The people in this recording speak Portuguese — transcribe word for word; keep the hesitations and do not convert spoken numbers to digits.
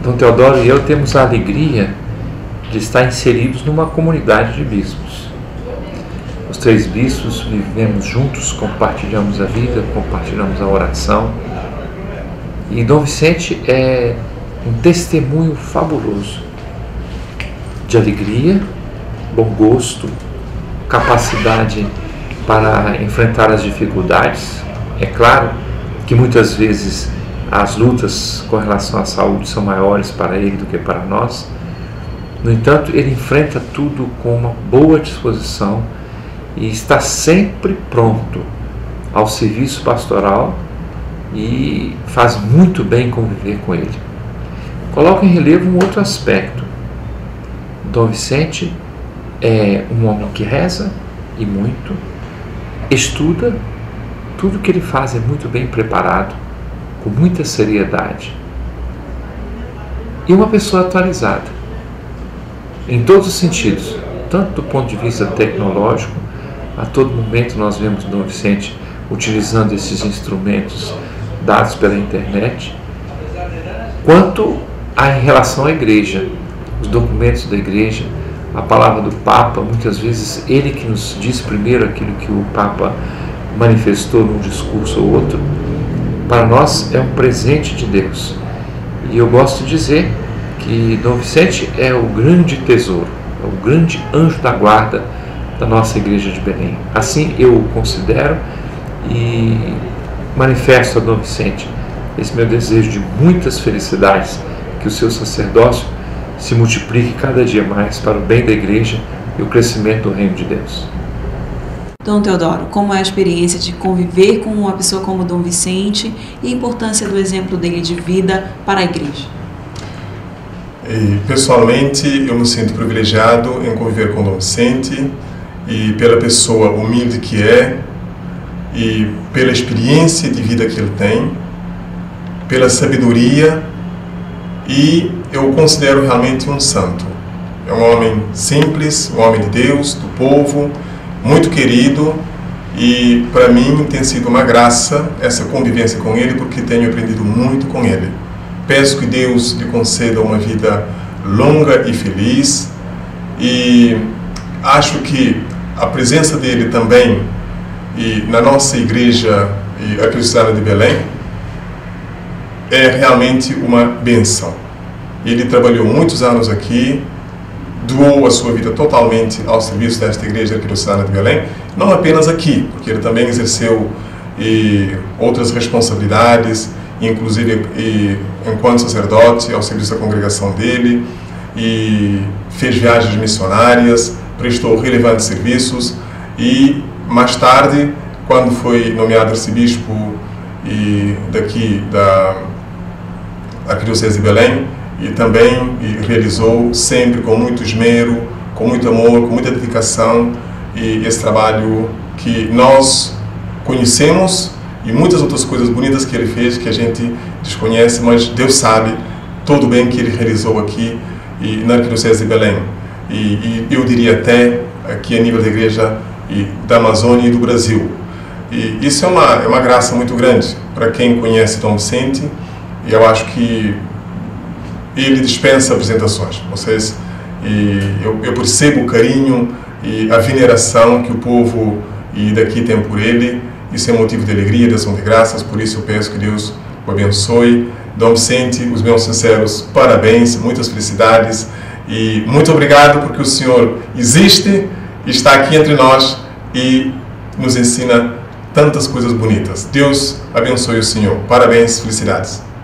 Dom Teodoro e eu temos a alegria de estar inseridos numa comunidade de bispos. Os três bispos vivemos juntos, compartilhamos a vida, compartilhamos a oração. E Dom Vicente é um testemunho fabuloso de alegria, bom gosto, capacidade para enfrentar as dificuldades. É claro que muitas vezes as lutas com relação à saúde são maiores para ele do que para nós. No entanto, ele enfrenta tudo com uma boa disposição e está sempre pronto ao serviço pastoral e faz muito bem conviver com ele. Coloco em relevo um outro aspecto. Dom Vicente é um homem que reza e muito, estuda, tudo que ele faz é muito bem preparado, com muita seriedade. E uma pessoa atualizada, em todos os sentidos, tanto do ponto de vista tecnológico, a todo momento nós vemos Dom Vicente utilizando esses instrumentos dados pela internet, quanto a em relação à igreja, os documentos da igreja, a palavra do Papa, muitas vezes ele que nos diz primeiro aquilo que o Papa manifestou num discurso ou outro, para nós é um presente de Deus. E eu gosto de dizer que Dom Vicente é o grande tesouro, é o grande anjo da guarda da nossa igreja de Belém. Assim eu o considero e manifesto a Dom Vicente esse meu desejo de muitas felicidades, que o seu sacerdócio se multiplique cada dia mais para o bem da igreja e o crescimento do reino de Deus. Dom Teodoro, como é a experiência de conviver com uma pessoa como Dom Vicente e a importância do exemplo dele de vida para a igreja? E, pessoalmente, eu me sinto privilegiado em conviver com Dom Vicente e pela pessoa humilde que é e pela experiência de vida que ele tem, pela sabedoria, e eu o considero realmente um santo. É um homem simples, um homem de Deus, do povo, muito querido, e para mim tem sido uma graça essa convivência com ele, porque tenho aprendido muito com ele. Peço que Deus lhe conceda uma vida longa e feliz, e acho que a presença dele também e na nossa igreja e a Cristã de Belém é realmente uma bênção. Ele trabalhou muitos anos aqui, doou a sua vida totalmente ao serviço desta igreja cristã de Belém, não apenas aqui, porque ele também exerceu e, outras responsabilidades, inclusive e, enquanto sacerdote, ao serviço da congregação dele, e fez viagens missionárias, prestou relevantes serviços, e mais tarde, quando foi nomeado arcebispo e daqui da Arquidiocese de Belém, e também e realizou sempre com muito esmero, com muito amor, com muita dedicação, e esse trabalho que nós conhecemos e muitas outras coisas bonitas que ele fez que a gente desconhece, mas Deus sabe todo o bem que ele realizou aqui e na Arquidiocese de Belém. E, e eu diria até aqui a nível da igreja e da Amazônia e do Brasil. E isso é uma, é uma graça muito grande para quem conhece Dom Vicente, e eu acho que ele dispensa apresentações. Vocês, e eu, eu percebo o carinho e a veneração que o povo e daqui tem por ele. Isso é motivo de alegria, de ação de graças, por isso eu peço que Deus o abençoe. Dom Vicente, os meus sinceros parabéns, muitas felicidades e muito obrigado porque o Senhor existe, está aqui entre nós e nos ensina tantas coisas bonitas. Deus abençoe o Senhor. Parabéns, felicidades.